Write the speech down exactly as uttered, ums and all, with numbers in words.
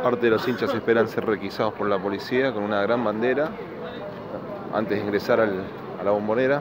Parte de los hinchas esperan ser requisados por la policía con una gran bandera antes de ingresar al, a la Bombonera.